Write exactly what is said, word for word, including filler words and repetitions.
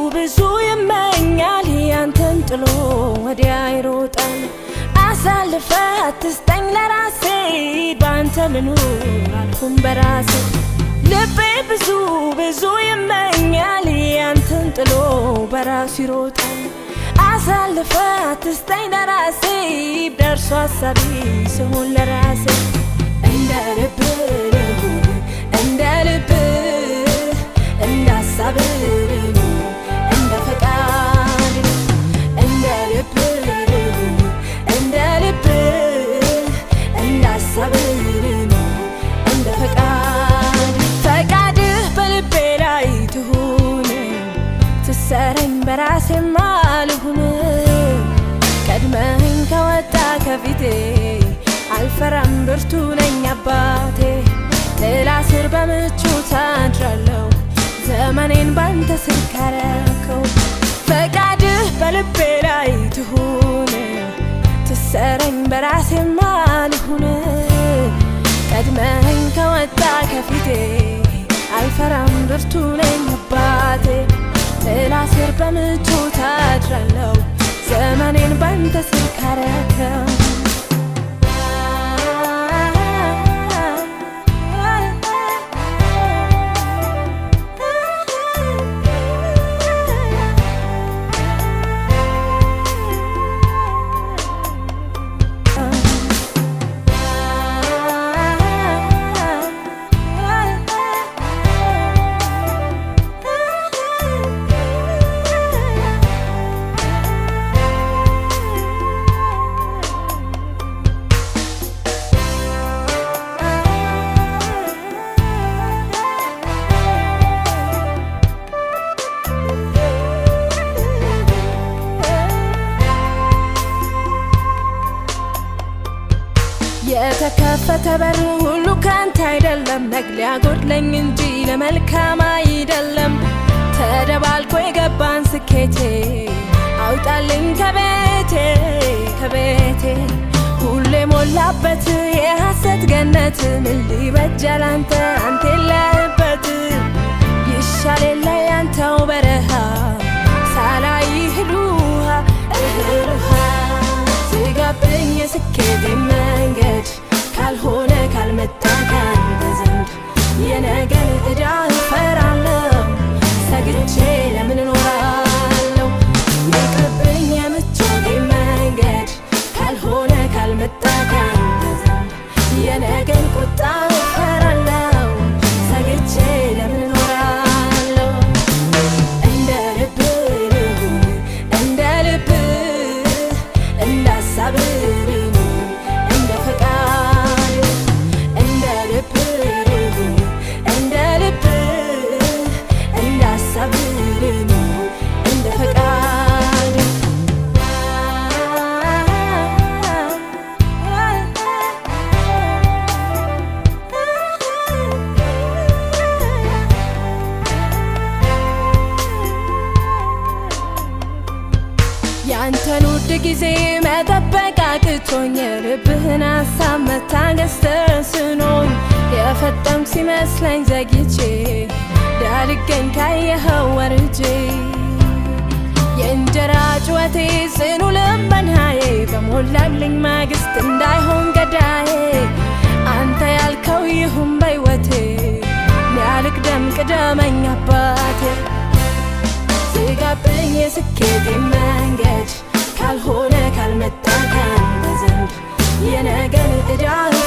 ብዙ ይመኛል ያንተን ጥሎ ወዲያ ይሮጣል አሳልፈ አትስጠኝ ለራሴ ባንተ ልኑር አልኩም በራሴ ልቤ ብዙ ብዙ ይመኛል ያንተን ጥሎ በራሱ ይሮጣል አሳልፈ አትስጠኝ ለራሴ ደርሶ አሳቢ ስሆን ለራሴ እንደ ልብ እንደ ልብ እንደ ሀሳብ እንደ ፈቃድ እንደ ልብ እንደ ልብ እንደ ሀሳብ እንደ ፈቃድ ፈቃድህ በልቤ ላይ ትሁን ትሰረኝ በራሴ ማልሁን ቀድመኝ ከወጣ ከፊቴ አልፈራም ብርቱ ነኝ አባቴ ጥላ ስር በምቹ ታድራለሁ ዘመኔን ባንተ ስር ካረከው ፈቃድህ በልቤ ላይ ትሁን ትሰረኝ በራሴ ማልሁን ቀድመኝ ከወጣ ከፊቴ አልፈራም ብርቱ ነኝ አባቴ ጥላ ስር በምቹ ታድራለሁ ዘመኔን ባንተ ስር ካረከው የተከፈተ በር ሁሉ ካንተ አይደለም ነግሊያ ጎድለኝ እንጂ ለመልካም አይደለም ተደባልቆ የገባን ስኬቴ አውጣልኝ ከቤቴ ከቤቴ ሁሌ ሞላበት የሐሰት ገነት ምን ሊበጃል አንተ አንተ የለህበት ይሻል የለ ያንተው በረሃ ሳላይህ ሉሃ እህሩሃ ዝጋብኝ የስኬቴ መንገድ ካልሆነ ካልመጣ ካንተ ዘንድ የነገን ዕዳ እፈራለሁ ሰግቼ ለምን እኖራለሁ ይቅርብኝ የምቾቴ መንገድ ካልሆነ ካልመጣ ካንተ ዘንድ የነገን ቁጣ እፈራለሁ ሰግቼ ለምን እኖራለሁ እንደ ልብ እንደ ልብ እንደ ሀሳብ እንደ ፈቃድ እንደ ልብ እንደ ልብ እንደ ሀሳብ እንደ ፈቃድ ያንተን ውድ ጊዜ መጠበቅ አቅቶኝ ልብህን ሀሳብ መታገስ ተስኖኝ የፈጠንኩ ሲመስለኝ ዘግይቼ ዳልገኝ ካየኸው ወርጄ የእንጀራ ጩኸቴ ጽኑ ልመናዬ በሞላልኝ ማግስት እንዳይሆን ገዳዬ አንተ ያልከው ይሁን በሕይወቴ ያልቅደም ቅደመኝ አባቴ ዝጋብኝ የስኬቴ መንገድ ካልሆነ ካልመጣ ካንተ ዘንድ የነገን ዕዳ